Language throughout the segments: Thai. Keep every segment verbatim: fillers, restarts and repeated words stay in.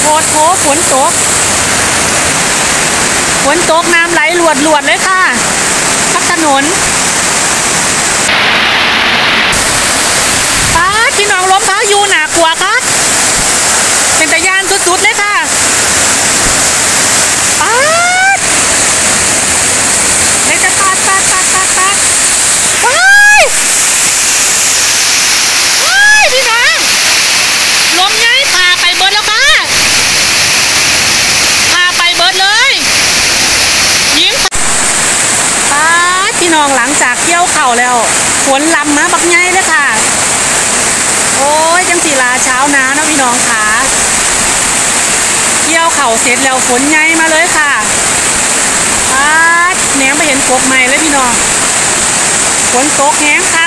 โคตรโถฝนตกฝนตกน้ำไหลหลวดหลวดเลยค่ะพักถนนป้าพี่น้องล้มพายุหนากลัวค่ะเป็นตะยานสุดๆเลยค่ะป้าเด็กจะปาดปาดปาดปาดปาดว้ายว้ายพี่น้องล้มย้ายพาไปเบิดแล้วค่ะพาไปเบิดเลยยิงป้าพี่น้องหลังจากเกี่ยวเข่าแล้วฝนลำมาบักย้ายเลยค่ะโอ้ยจังสีลาเช้านะนะพี่น้องค่ะเกี่ยวเข่าเสร็จแล้วฝนย้ายมาเลยค่ะป้าแหนมไปเห็นกบใหม่เลยพี่น้องฝนตกแห้งคัก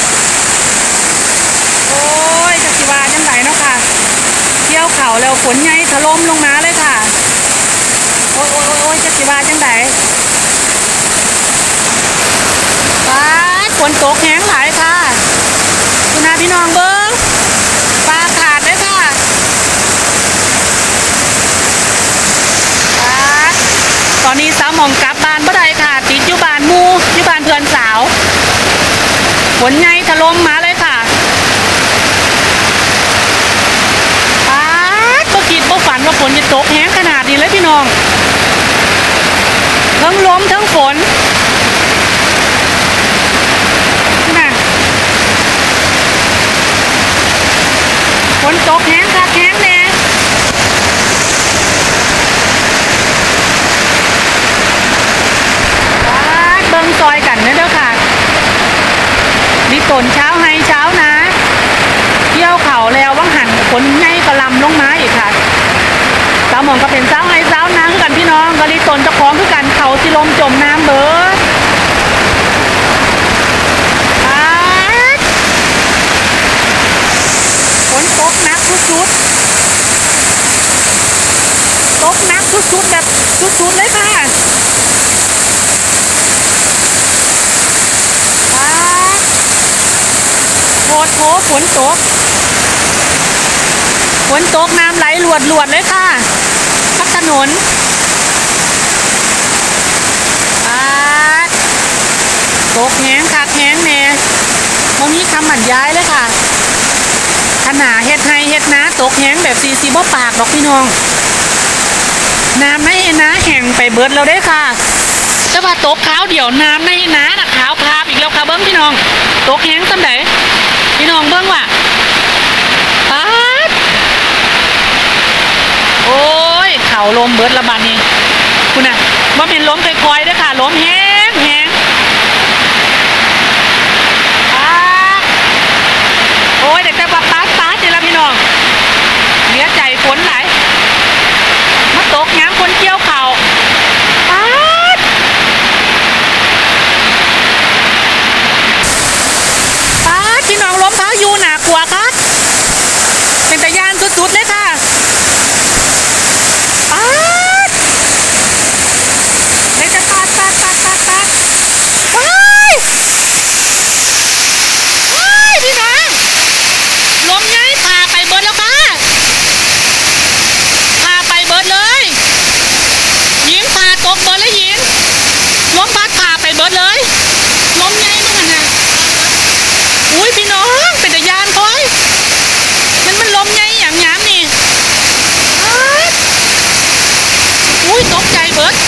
โอ้ยจังสีวาจังไหนเนาะค่ะเกี่ยวเข่าแล้วฝนย้ายถล่มลงมาเลยค่ะโอ้ยโอ้ยโอ้ยจังสีวาจังไหนป้าฝนตกแห้งหลายค่ะคุณอาพี่น้องเบิ้งปลาขาดเลยค่ะป้าตอนนี้สาวหม่องกลับบ้านบ่ได้ค่ะติดอยู่บ้านมูอยู่บ้านเพื่อนสาวฝนใหญ่ถล่มมาเลยค่ะป้าบ่คิดบ่ฝันว่าฝนจะตกแห้งขนาดนี้เลยพี่น้องทั้งลมทั้งฝนฝนตกแห้งค่ะแห้งแน่เบิ่งซอยกันเด้อค่ะนี่ต้นเช้าให้เช้านะเกี่ยวเข่าแล้วว่างหันฝนใหญ่กระลำลงมาอีกค่ะสาวหม่องก็เป็นเช้าให้เช้านะคือกันพี่น้องก็รีต้นเจ้าของคือกันเขาสิลมจมน้ำเบิดฝนตกหนักสุดๆตกหนักสุดๆแบบสุดๆเลยค่ะป้าโคตรโถฝนตกฝนตกน้ำไหลหลวดหลวดเลยค่ะพักถนนป้าตกแห้งคักแห้งแน่มองนี้คำบรรยายเลยค่ะขนาเฮ็ดไฮเฮ็ดนาตกแห้งแบบซีซีบ่ปากดอกพี่น้องน้ำในนาแห้งไปเบิดแล้วได้ค่ะแต่ว่าตกขาวเดี๋ยวน้ำในนาน่ะขาวพาบอีกแล้วค่ะเบิ้งพี่น้องตกแห้งตั้งไหนพี่น้องเบิ้งว่ะป๊าดโอ้ยเข่าลมเบิดละบาดนี้คุณน่ะว่าเป็นล้มค่อยๆด้วยค่ะล้มแห้งแห้งโอ้ยเด็กแต่ว่าป๊าดป๊าดนี่ละพี่น้องเหลือใจฝนไหลมาตกน้ำคนเกี่ยวเข่าป๊าดป๊าดพี่น้องล้มพายุหนากลัวค่ะเป็นตะยานสุดๆเลยค่ะป๊าดเด็กจะปาดปาดปาดปาดปาดว้ายว้ายพี่น้องลมย้ายพาไปเบิดแล้วค่ะพาไปเบิดเลยยิงพาตกเบิดเลยยิงลมพัดพาไปเบิดเลยลมย้ายมั้งนะอุ้ยพี่น้องเป็นตะยานคอยมันมันลมย้ายอย่างย้ำนี่อุ้ยตกใจเบิด